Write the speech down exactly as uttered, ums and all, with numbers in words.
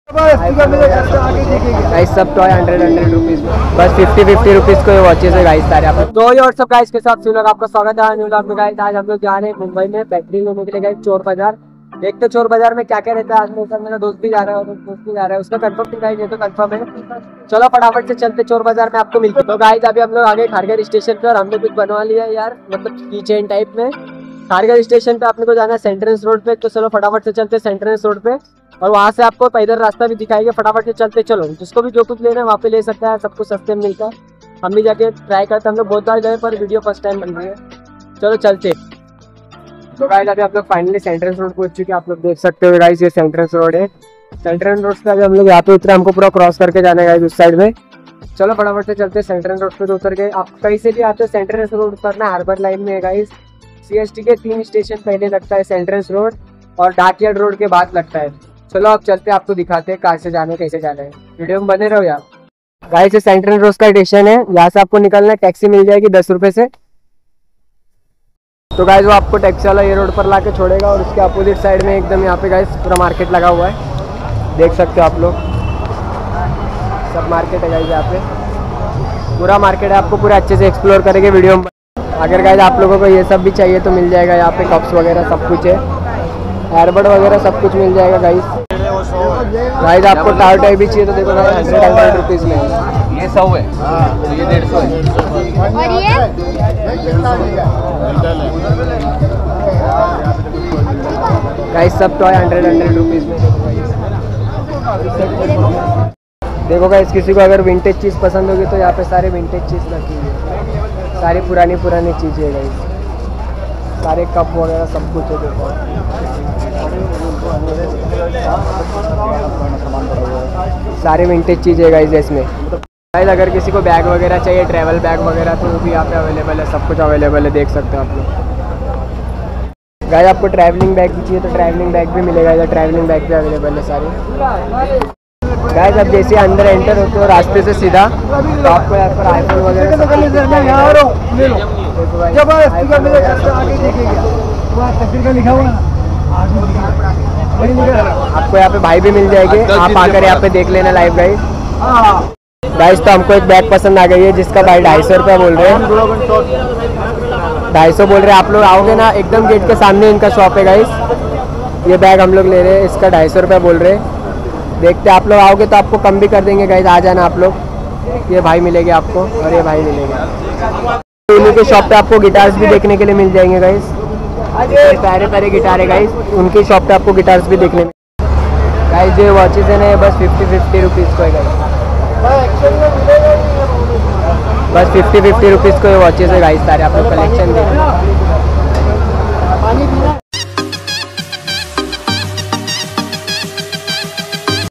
Guys सब toy hundred hundred rupees बस fifty fifty rupees को ये वॉचेस है गाइस सारे आप। तो ये व्हाट्सअप गाइस के साथ लोग आपका स्वागत है न्यू व्लॉग में गाइस। आज हम लोग जा रहे हैं मुंबई में बैटरी लेने के लिए गाइस चोर बाजार। देखते चोर बाजार में क्या क्या रहता है। आज मेरे मेरा दोस्त भी जा रहा है और दोस्त भी जा रहा है, उसका कंफर्म नहीं गाइस, ये तो कंफर्म है। चलो फटाफट से चलते चोर बाजार में, आपको मिलते। तो गाइस अभी हम लोग आगे खारगर स्टेशन पे और हमने कुछ बनवा लिया है यार, मतलब की चेन टाइप में। खारगर स्टेशन पे आपने को जाना है सेंट्रेंस रोड पे, तो चलो फटाफट से चलते सेंट्रेंस रोड पे और वहाँ से आपको पैदल रास्ता भी दिखाएंगे। फटाफट से चलते चलो, जिसको भी जो कुछ लेना है वहाँ पे ले सकता है, सब कुछ सस्ते में मिलता है। हम भी जाके ट्राई करते हैं, हम लोग बहुत बार गए पर वीडियो फर्स्ट टाइम बन रही है। चलो चलते। तो गाइस अभी आप लोग फाइनली सेंट्रेंस रोड पहुंच चुके हैं, आप लोग देख सकते हो गाइस ये सेंट्रेंस रोड है। सेंट्रेंस रोड से अभी हम लोग यहाँ पे उतरे, हमको पूरा क्रॉस करके जाना है गाइस उस साइड में। चलो फटाफट से चलते सेंट्रेंस रोड पे। तो उतर के आप कहीं से भी आते हो सेंट्रेंस रोड उतरना हार्बर लाइन में है गाइस। सीएसटी के तीन स्टेशन पहले लगता है सेंट्रेंस रोड और डाकयार्ड रोड के बाद लगता है। चलो आप चलते, आपको दिखाते हैं कहाँ से जाना है कैसे जाना है, वीडियो में बने रहो यार। गाइस ये सेंट्रेंस रोड का स्टेशन है, यहाँ से आपको निकलना है, टैक्सी मिल जाएगी दस रुपए से। तो गाइस वो आपको टैक्सी वाला ये रोड पर ला के छोड़ेगा और उसके अपोजिट साइड में एकदम यहाँ पे गाइस पूरा मार्केट लगा हुआ है, देख सकते हो आप लोग। सब मार्केट है गाइस यहाँ पे, पूरा मार्केट है, आपको पूरा अच्छे से एक्सप्लोर करेंगे वीडियो में। अगर गाइस आप लोगों को ये सब भी चाहिए तो मिल जाएगा यहाँ पे, कप्स वगैरह सब कुछ है, एयरबड वगैरह सब कुछ मिल जाएगा गाइस। गाइस आपको टावर टाइप भी चाहिए तो देखो गाइस हंड्रेड हंड्रेड रुपीज़ में ये सौ है, तो ये डेढ़ सौ है। और ये गाइस सब टॉय हंड्रेड हंड्रेड रुपीज़ में। देखो गाइस किसी को अगर विंटेज चीज़ पसंद होगी तो यहाँ पे सारे विंटेज चीज़ रखी हुई है, सारी पुरानी पुरानी चीज़ें है गाइस, सारे कप वगैरह सब कुछ है। देखो सारे विंटेज चीज़ है गाइस इसमें। गाइस अगर किसी को बैग वगैरह चाहिए, ट्रैवल बैग वगैरह, तो वो भी यहाँ पे अवेलेबल है, सब कुछ अवेलेबल है, देख सकते हो आप लोग। गाइस आपको ट्रैवलिंग बैग भी चाहिए तो ट्रैवलिंग बैग भी मिलेगा, इधर ट्रैवलिंग बैग भी अवेलेबल है सारे। गाइस अब जैसे अंदर एंटर होते हो रास्ते से सीधा तो आपको यहाँ पर आईफोन वगैरह आपको यहाँ पे भाई भी मिल जाएंगे, आप आकर यहाँ पे देख लेना लाइव गाइस। गाइस तो हमको एक बैग पसंद आ गई है जिसका भाई ढाई सौ रुपया बोल रहे हैं, ढाई सौ बोल रहे हैं। आप लोग आओगे ना एकदम गेट के सामने इनका शॉप है गाइस, ये बैग हम लोग ले रहे हैं, इसका ढाई सौ रुपया बोल रहे हैं। देखते आप लोग आओगे तो आपको कम भी कर देंगे गाइस, आ जाना आप लोग। ये भाई मिलेंगे आपको और ये भाई मिलेंगे। उन्हीं के शॉप पे आपको गिटार्स भी देखने के लिए मिल जाएंगे गाइस, प्यारे प्यारे गिटार है गाइस, उनकी शॉप पे आपको गिटार्स भी देखने में। गाइस ये वॉचेस है ना बस फिफ्टी फिफ्टी रुपीज़ को है गाइस, बस फिफ्टी फिफ्टी रुपीज़ को ये वॉचेस है गाइस सारे, आप लोग कलेक्शन देखो।